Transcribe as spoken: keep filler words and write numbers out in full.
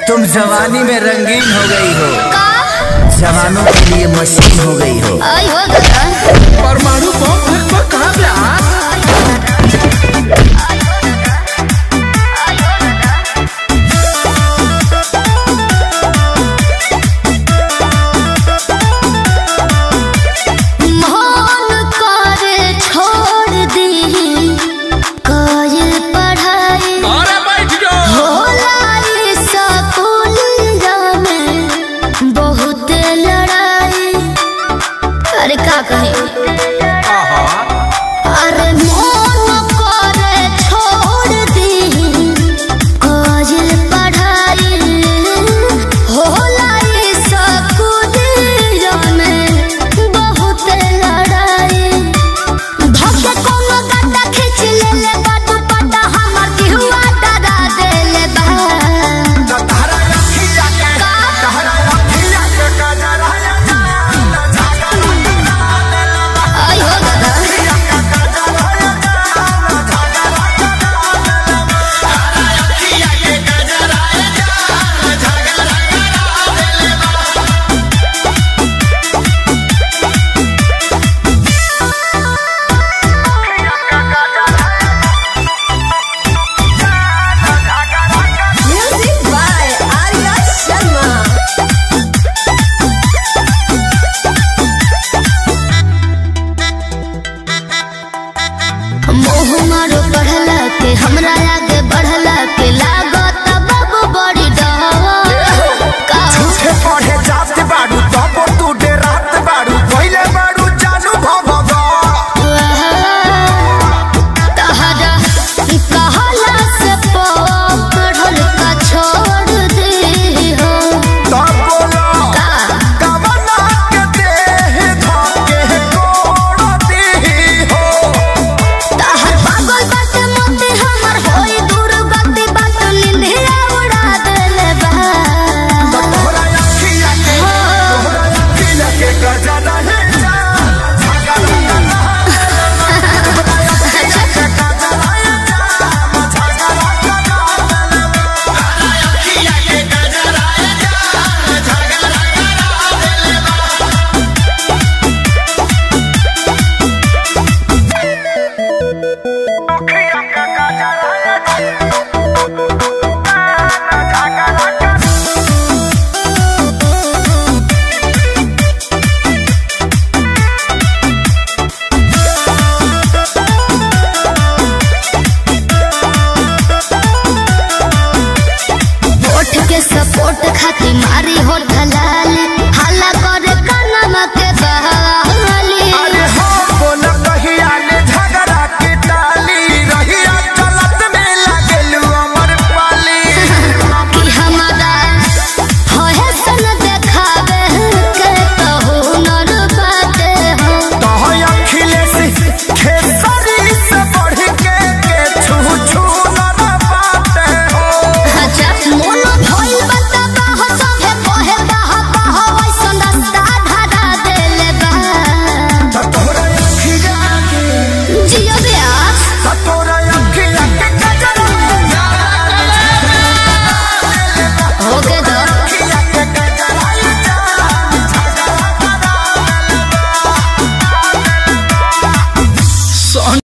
तुम जवानी में रंगीन हो गई हो, जवानों के लिए मशीन हो गई हो। परमाणु बम कहाँ पे आ? हमरा आगे बढ़ला के लागत बाबू बड़ी डर झूठे पढ़े जात बाड़ू तब तू डेरात बाड़ू पहिले बाड़ू जानू भगवा तहरा कहला से पढ़ल का छोड़ दे हो तब बोलो का कवना के देह धके कोड़ दी हो तहर पागल बात मोते हमर होई दूर गति बात निंदिया उड़ा देले बा तोहरा अखिया के तोहरा अखिया के गजरा है सपोर्ट खाती मारी हो